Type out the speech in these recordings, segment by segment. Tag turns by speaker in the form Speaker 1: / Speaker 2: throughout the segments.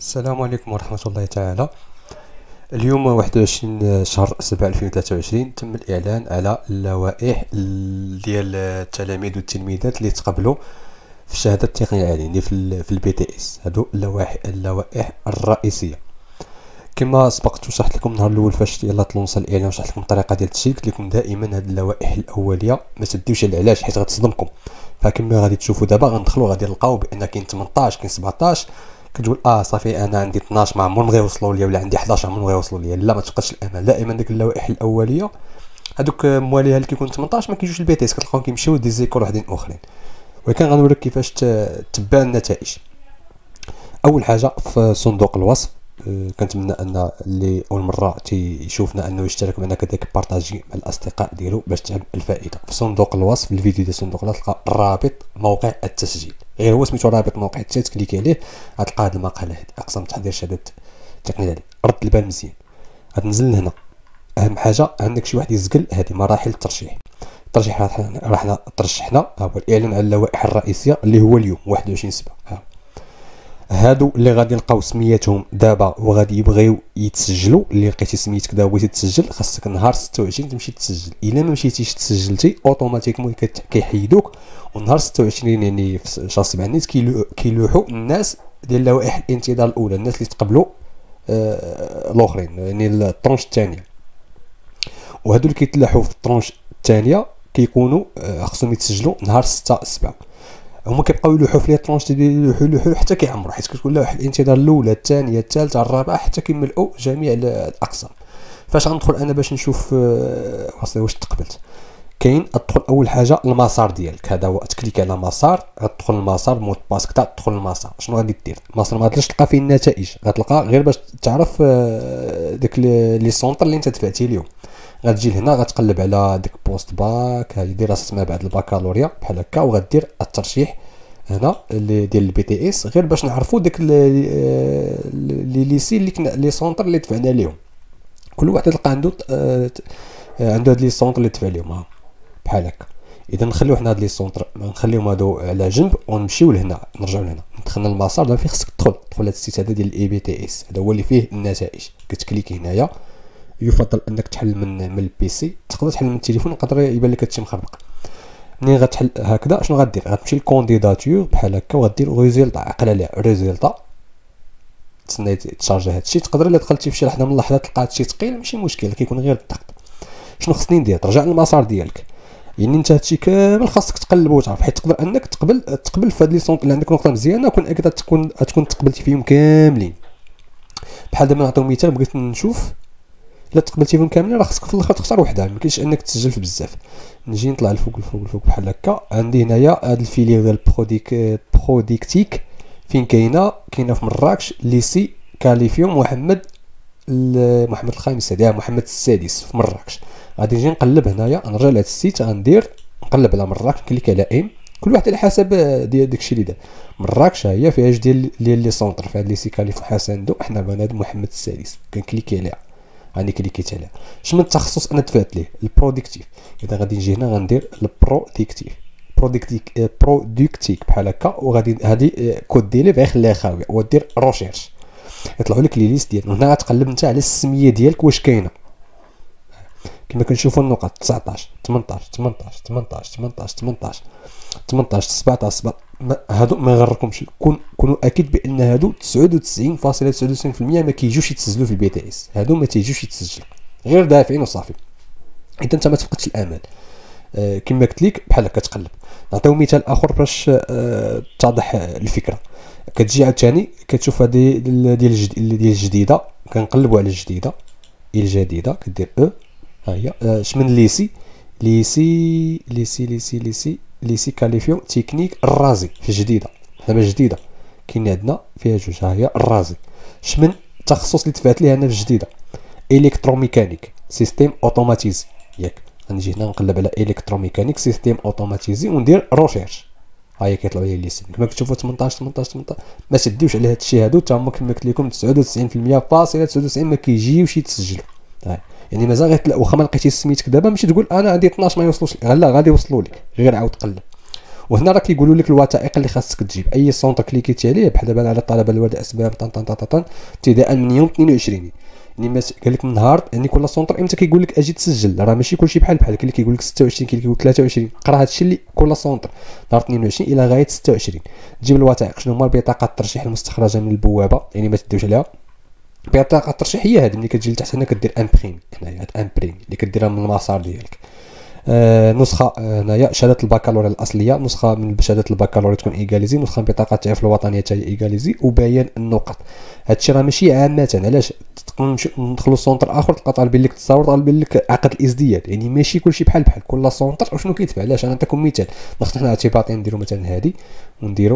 Speaker 1: السلام عليكم ورحمة الله تعالى. اليوم 21 شهر 7 2023 تم الإعلان على اللوائح ديال التلاميذ والتلميذات اللي تقبلوا في الشهادة التقنية العالية اللي في البي تي اس. هادو اللوائح الرئيسية كما سبقت وشرحت لكم النهار الاول فاش يلا تلونسا الاعلان وشرحت لكم الطريقه ديال التشيك. قلت لكم دائما هاد اللوائح الاوليه ما تديوش العلاج حيت غتصدمكم. فكما غادي تشوفوا دابا غندخلوا غادي نلقاو بان كاين 18 كاين 17 كتقول صافي انا عندي 12 ما عمرهم غيوصلوا ليا ولا عندي 11 عمرهم غيوصلوا ليا. لا، ما تفقدش الامل. دائما ديك اللوائح الاوليه هذوك مواليها اللي كيكون 18 ما كيجوش البي تي اس، كتلقاهم كيمشيو دي زيكول وحدين اخرين. ولكن غنوريك كيفاش تتبع النتائج. اول حاجه في صندوق الوصف كنتمنى ان اللي اول مره تيشوفنا انه يشترك معنا كذلك بارطاجي مع الاصدقاء ديالو باش تعم الفائده. في صندوق الوصف الفيديو ديال صندوق الوصف تلقى رابط موقع التسجيل، غير هو سميتو رابط موقع التسجيل، تكليكي عليه غتلقى هذه المقاله هذه اقسام تحضير شهاده التقنيه العاليه. رد البال مزيان، غتنزل لهنا. اهم حاجه عندك شي واحد يزقل هذه مراحل الترشيح. الترشيح راح ترشحنا هو الاعلان على اللوائح الرئيسيه اللي هو اليوم 21/7. هادو اللي غادي نلقاو سمياتهم دابا وغادي يبغيو يتسجلوا، اللي لقيتي سميتك دابا بغيتي تسجل خاصك نهار 26 تمشي تسجل. الا ما مشيتيش تسجلتي اوتوماتيكمون كيحيدوك، ونهار 26 يعني في شهر 7 نيت كيلوحوا الناس ديال لوائح الانتظار الاولى، الناس اللي تقبلوا الاخرين يعني الطونش الثانيه. وهادو اللي كيتلاحوا في الطونش الثانيه كيكونوا خصهم يتسجلوا نهار 6/7. هما كيبقاو يلوحوا في لي طرونش يلوحوا حتى كيعمروا، حيت كتكون لوائح الانتظار الاولى الثانيه الثالثه الرابعه حتى كيملؤوا جميع الاقسام. فاش غندخل انا باش نشوف واش تقبلت؟ كاين ادخل اول حاجه المسار ديالك، هذا هو تكليك على مسار، غتدخل المسار مود باسك تاع تدخل المسار. شنو غادي دير؟ المسار ما غاديش تلقى فيه النتائج، غتلقى غير باش تعرف داك لي سونطر اللي انت دفعتي ليهم. غتجي لهنا غتقلب على ديك بوست باك، هذه دراسه ما بعد البكالوريا بحال هكا، وغدير الترشيح هنا اللي ديال البي تي اس، غير باش نعرفوا داك لي ليسي لي سونطر اللي دفعنا ليهم. كل واحد تلقى عنده هاد لي سونطر اللي دفع ليهم بحال هكا. اذا نخليو حنا هاد لي سونطر نخليهم هادو على جنب ونمشيو لهنا، نرجعوا لهنا. دخلنا المسار دابا فين خصك تدخل هاد السيت هذا ديال الاي بي تي اس، هذا هو اللي فيه النتائج. كتكليكي هنايا. يفضل انك تحل من البيسي، تقدر تحل من التليفون يقدر يبان لك هادشي مخربق. منين غتحل هكذا شنو غدير؟ غتمشي للكونديداتور بحال هكا وغدير ريزولتا، عقل عليها ريزولتا، تسنى تشارجي هادشي. تقدر الا دخلتي في شي لحظه من اللحظات تلقى هادشي ثقيل ماشي مشكل، كيكون غير الضغط. شنو خصني ندير؟ ترجع للمسار ديالك، يعني انت هادشي كامل خاصك تقلب وتعرف، حيت تقدر انك تقبل في هاد لي سونط اللي عندك نقطه مزيانه، كون اكيد تكون تقبلتي فيهم كاملين. بحال دابا نعطيو مثال، بغيت نشوف الا تقبلتي فيهم كاملين راه خصك في الاخر تختار وحده، ما كاينش انك تسجل في بزاف. نجي نطلع الفوق بحال هكا. عندي هنايا هاد الفيليير ديال بروديكتيك فين كاينه في مراكش ليسي كاليفيوم محمد الخامس، هذا محمد السادس في مراكش. غادي نجي نقلب هنايا، نرجع لهاد السيت، غندير نقلب على مراكش، كليك على ام، كل واحد على حسب ديال داكشي اللي دار. مراكش ها هي فيها جوج ديال لي سونطر، في هاد ليسي كاليفيوم حسندو، حنا بغينا هاد محمد السادس كنكليكي عليها. راني كليكيت عليها. شنو من التخصص انا دفعت ليه؟ البرودكتيف. اذا غادي نجي هنا غندير برودكتيك بحال هكا، وغادي هذه كود ديالي بغا يخليها خاويه، ودير روشيرش يطلعوا لك لي ليست ديال. هنا غتقلب انت على السميه ديالك واش كاينه. كما كنشوفوا النقط 19 18 18 18 18 18 18 17 هادو ما يغركمش، كونوا اكيد بان هادو 99.99% ما كيجوش يتسجلوا في البي تي اس. هادو ما تيجوش يتسجلوا، غير دافعين وصافي. اذا انت ما تفقدش الامل. كما قلت لك بحال هكا تقلب. نعطيو مثال اخر باش تتضح الفكره. كتجي عاوتاني كتشوف هذه ديال الجديده، كنقلبوا على الجديده كدير ها هي شمن ليسي كاليفيوم تكنيك الرازي في الجديده. دابا الجديده كاين عندنا فيها جوج، ها هي الرازي. شمن التخصص اللي دفعت ليه انا في الجديده؟ الكتروميكانيك سيستيم اوتوماتيزي. ياك غنجي هنا نقلب على الكتروميكانيك سيستيم اوتوماتيزي وندير روشيرش. ها هي كيطلعوا لي ليسين كما كتشوفوا 18. ما تديوش على هادشي، هادو حتى هما كما قلت لكم 99.99 ما كيجيوش يتسجلوا. يعني مازال واخا ما لقيتيش سميتك دابا ماشي تقول انا عندي 12 ما يوصلوش، لا غادي يوصلوا لك، غير عاود قلب. وهنا راه كيقولوا لك الوثائق اللي خاصك تجيب. اي سونتر كليكيتي عليه بحال دابا على الطلبه لوالد اسباب طن ابتداء من يوم 22. يعني قال لك من نهار، يعني كل سونتر امتى كيقول لك اجي تسجل، راه ماشي كلشي بحال كاين اللي كيقول لك 26، كاين اللي كيقول لك 23. قرا هادشي اللي كل سونتر نهار 22 الى غايه 26. تجيب الوثائق. شنو هما؟ البطاقه الترشيح المستخرجه من البوابه، يعني ما تدوش عليها. بطاقه الترشيح هي هذه، ملي كتجي لتحت هنا كدير امبريم، هنايا هاد امبريم اللي كديرها من المسار ديالك. نسخه هنايا شهاده البكالوريا الاصليه، نسخه من شهاده البكالوريا تكون ايغاليزي، نسخه من بطاقه التعريف الوطنيه حتى هي ايغاليزي، وبيان النقط. هادشي راه ماشي عامه. علاش تقدر ندخلوا سونتر اخر تلقى طالبين لك تصاور، طالبين لك عقد الازدياد، يعني ماشي كلشي بحال كل سونتر وشنو كيتبع. علاش؟ انا نعطيكم مثال. ناخذ حنا اعتباطي نديروا مثلا هذه ونديروا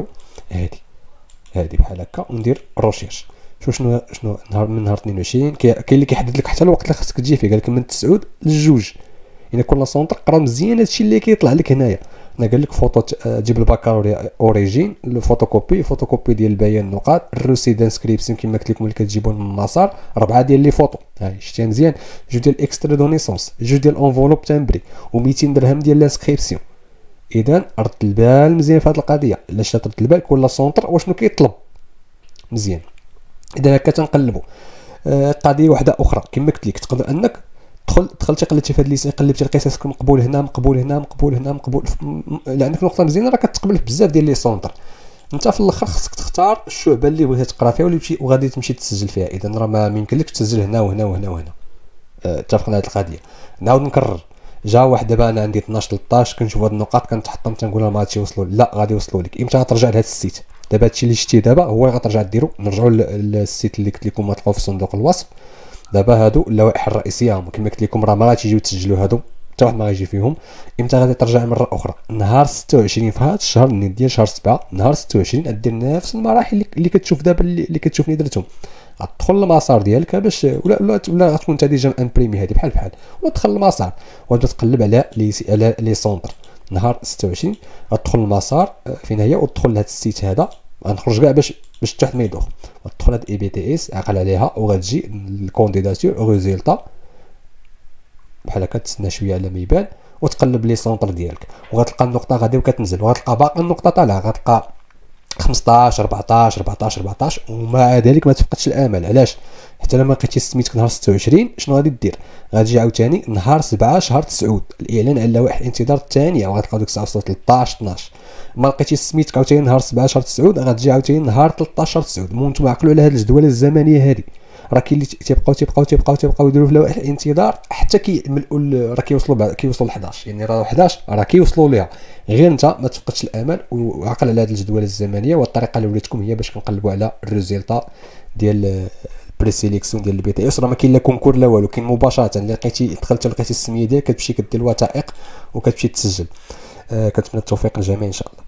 Speaker 1: هذه بحال هكا وندير روشيرش. شنو نهار من نهار 22 كاين اللي كيحدد لك حتى الوقت اللي خاصك تجي فيه. قال لك من 9 ل2. يعني كل سونتر قرا مزيان هادشي اللي كيطلع لك هنايا. انا قال لك فوطو تجيب البكالوريا اوريجين، الفوتوكوبي ديال البيان النقاط، الروسي دانسكريبسيون كما قلت لكم اللي كتجيبون من المسار، 4 ديال لي فوطو هاي شتيها مزيان، 2 ديال اكسترا دو نيسونس، 2 ديال اونفولوب تامبري، و200 درهم ديال لانسكريبسيون. اذا رد البال مزيان في هذه القضيه. علاش ترد البال؟ كل سونتر واشنو كيطلب مزيان. اذا هكا تنقلبوا. قضيه واحده اخرى كما قلت لك، تقدر انك دخلتي قلبتي في هذا الليسان، قلبتي لقيتك مقبول هنا مقبول هنا مقبول هنا مقبول. عندك نقطه مزيانه راه كتقبل في بزاف ديال لي سونتر. انت في الاخر خصك تختار الشعبه اللي بغيتي تقرا فيها وغادي تمشي تسجل فيها. اذا راه ما يمكنلكش تسجل هنا وهنا وهنا وهنا. اتفقنا هذه القضيه. نعاود نكرر. جا واحد دابا انا عندي 12 13 كنشوف هاد النقاط كنتحطم تنقول لها ما غاديش يوصلوا. لا غادي يوصلوا لك. امتى غترجع لهاد السيت؟ دابا هادشي اللي شتي دابا هو اللي غترجع ديرو. نرجعوا للسيت اللي قلت لكم غتلقاو في صندوق الوصف. دابا هادو اللوائح الرئيسيه هما كما قلت لكم راه ما غاديجيو تسجلوا هادو حتى واحد ما غيجي فيهم. امتى غادي ترجع مره اخرى؟ نهار 26 في هذا الشهر ديال شهر 7. نهار 26 غدير نفس المراحل اللي كتشوف دابا اللي كتشوفني درتهم. غتدخل المسار ديالك باش ولا غتكون انت ديجا امبريمي هذه بحال ولا تدخل المسار وتبدا تقلب على لي سونتر. نهار 26 غتدخل المسار فين هي وتدخل لهذا السيت هذا. غنخرج كاع باش تحت ما يدوخ. غتدخل هاد اي بي تي اس عقل عليها وغتجي الكونديداتور ريزولتا بحال هكا. تسنى شويه على ما يبان وتقلب لي سونتر ديالك وغتلقى النقطه غادي وكتنزل وغتلقى باقي النقطه طالعه. غتلقى 15 14 ومع ذلك ما تفقدش الامل. علاش؟ حتى لما لقيتي سميتك نهار 26 شنو غادي دير؟ غتجي عاوتاني نهار 7 شهر 9 الاعلان على لوائح الانتظار الثانيه وغتلقاو ديك الساعه 13 12. ما لقيتي سميتك عاوتاني نهار 7 شهر 9 غتجي عاوتاني نهار 13 9. المهم عقلوا على هذه الجدوله الزمنيه هذه. راه كاين اللي تيبقاو يديروا في لوائح الانتظار حتى كيملؤوا راه كيوصلوا ل 11. يعني راه 11 راه كيوصلوا ليها. غير انت ما تفقدش الامل وعقل على هذه الجدوله الزمنيه. والطريقه اللي وليتكم هي باش كنقلبوا على الريزلتا ديال بريسيليكسيون ديال البي تي اس. راه ما كاين لا كونكور لا والو، كاين مباشره. اللي لقيتي دخلتي لقيتي السميه ديالك كتمشي كدير الوثائق وكتمشي تسجل. كنتمنى التوفيق للجميع ان شاء الله.